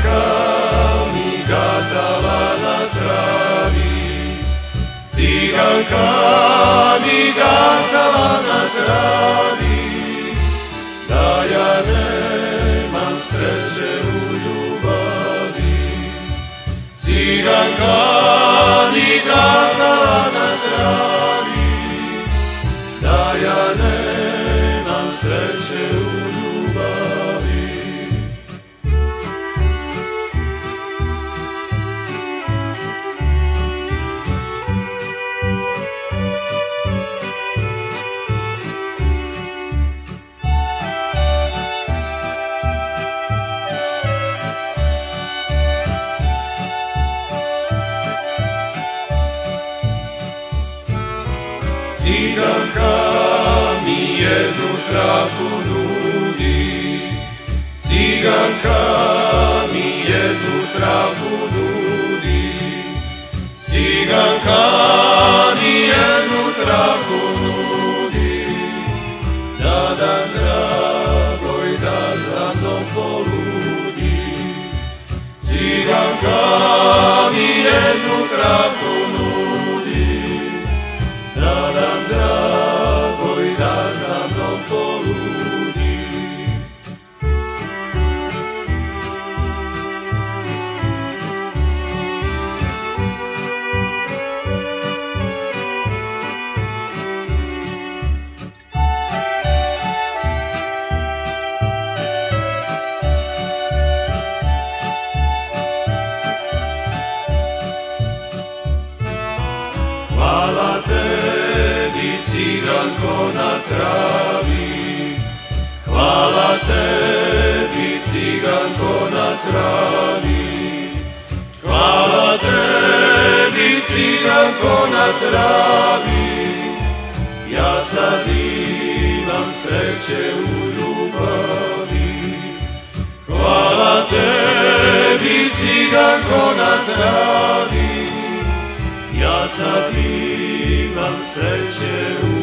Ciganka mi gatala na travi, ciganka mi gatala na travi, da ja nemam sreće u ljubavi. Ciganka mi gatala na travi, da ja nemam sreće u ljubavi. Ciganka mi jednu travu nudi, ciganka mi jednu travu nudi, ciganka mi jednu travu nudi, da dan dragoj da za mnom poludi. Ciganka mi jednu travu nudi, da dan dragoj da za mnom poludi. Hvala tebi, ciganko na travi, hvala tebi, ciganko na travi, hvala tebi, ciganko na travi, ja sad imam sreće u ljubavi. Hvala tebi, ciganko na travi, ja sad imam sreće u